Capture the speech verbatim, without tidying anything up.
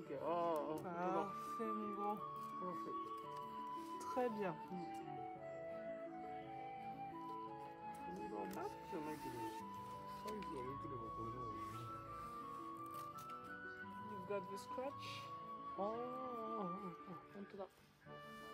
Ok, ah, ah, Parfait, mon grand. parfait. Très bien. これが好きじゃないけど、サイズが良ければこれの方がいい。 You've got the scratch? ああ、 本当だ。